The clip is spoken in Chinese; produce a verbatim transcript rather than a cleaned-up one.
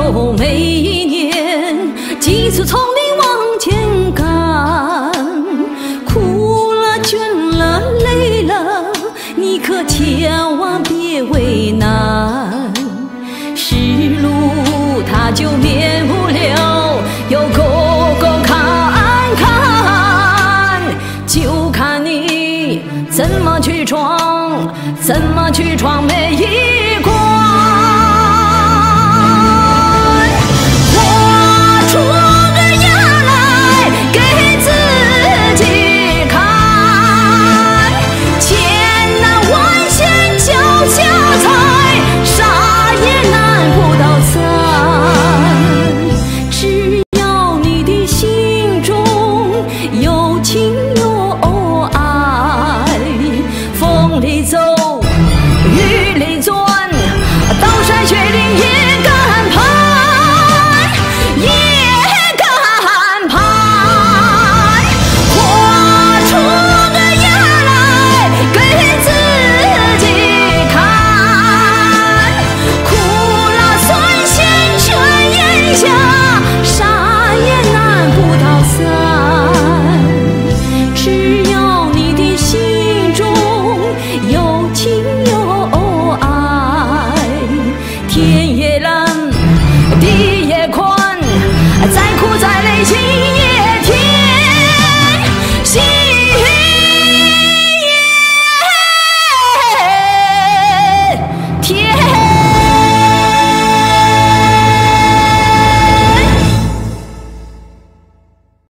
有每一年几次从你往前赶，苦了倦了累了，你可千万别为难。是路它就免不了有沟沟坎坎，就看你怎么去闯，怎么去闯每一关。